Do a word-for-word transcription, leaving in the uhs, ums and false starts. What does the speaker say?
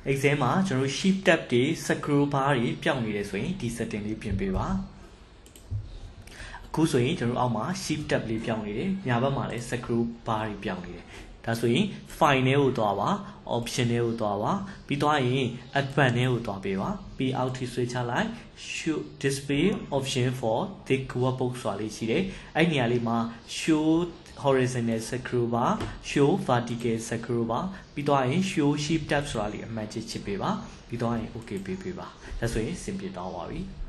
exam မှာကျွန်တော် shift tab တွေ scroll bar တွေပြောင်းနေတယ်ဆိုရင်ဒီ setting လေးပြင်ပေးပါအခုဆိုရင်ကျွန်တော်အောက်မှာ shift tab လေးပြောင်းနေတယ်ညာဘက်မှာလည်း scroll bar တွေပြောင်းနေတယ်ဒါဆိုရင် file နဲ့ကိုသွားပါ option နဲ့ကိုသွားပါပြီးသွားရင် advanced နဲ့ကိုသွားပေးပါပြီးအောက်ထိ switch ချလိုက် show display option for thick workbook ဆိုတာလေးရှိတယ်အဲ့နေရာလေးမှာ show horizontal scroll bar show vertical scroll bar ပြီးသွားရင် show shift tab ဆိုတာလေးအမှန်ချစ်ချစ်ပေးပါပြီးသွားရင် okay ပေးပေးပါဒါဆိုရင် simple တောင်းပါပြီ